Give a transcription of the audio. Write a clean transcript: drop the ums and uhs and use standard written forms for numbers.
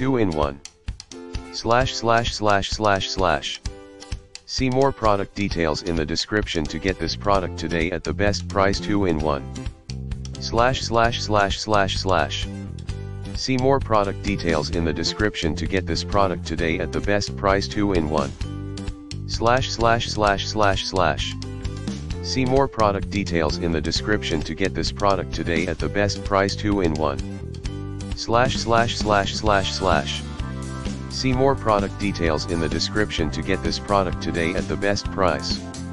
2-in-1 ///// See more product details in the description to get this product today at the best price. 2-in-1 ///// See more product details in the description to get this product today at the best price. 2-in-1 ///// See more product details in the description to get this product today at the best price. 2-in-1 ///// See more product details in the description to get this product today at the best price.